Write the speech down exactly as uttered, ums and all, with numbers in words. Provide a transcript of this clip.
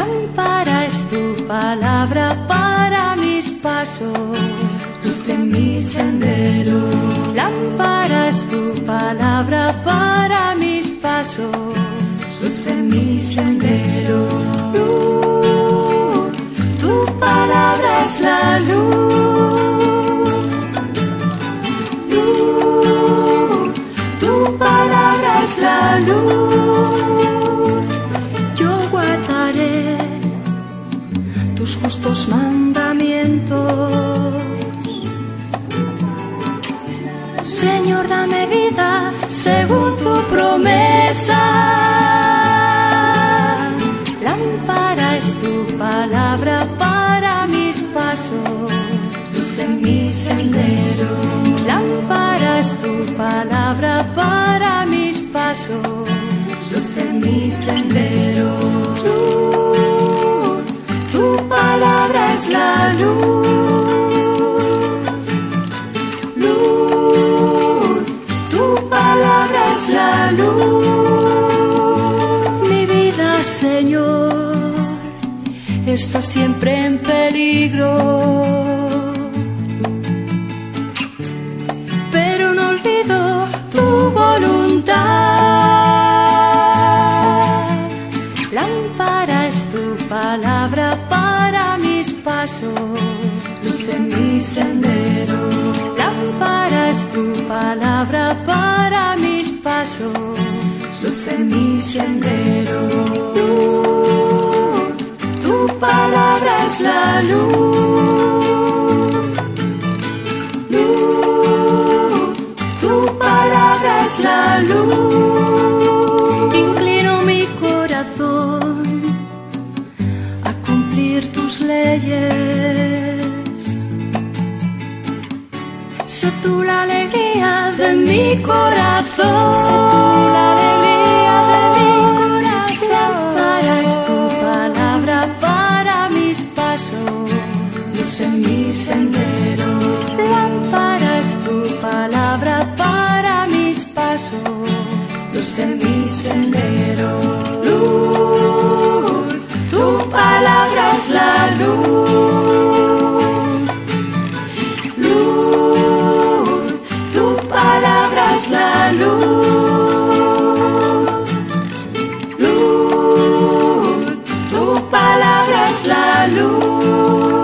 Lámpara es tu palabra para mis pasos, luz en mi sendero. lámpara es tu palabra para mis pasos, Luz en mi sendero. luz, tu palabra es la luz, luz, tu palabra es la luz. Yo guardaré tus justos mandamientos. Señor, dame vida según tu promesa. Lámpara es tu palabra para mis pasos, Luz en mi sendero. lámpara es tu palabra para mis pasos, Luz en mi sendero. luz, tu palabra es la luz, luz, tu palabra es la luz. Mi vida, Señor, está siempre en peligro, pero no olvido tu voluntad. Lámpara es tu palabra para mis pasos, Luz en mi sendero. lámpara es tu palabra para mis pasos, Luz en mi sendero. luz, tu palabra es la luz, luz, tu palabra es la luz. Inclino mi corazón a cumplir tus leyes. Sé tú la alegría de mi corazón, sé tú la alegría de mi corazón. Lámpara es tu palabra para mis pasos, Luz en mi sendero. lámpara es tu palabra para mis pasos, Luz en mi sendero. luz, tu palabra es la luz, luz, tu palabra es la luz, luz, tu palabra es la luz.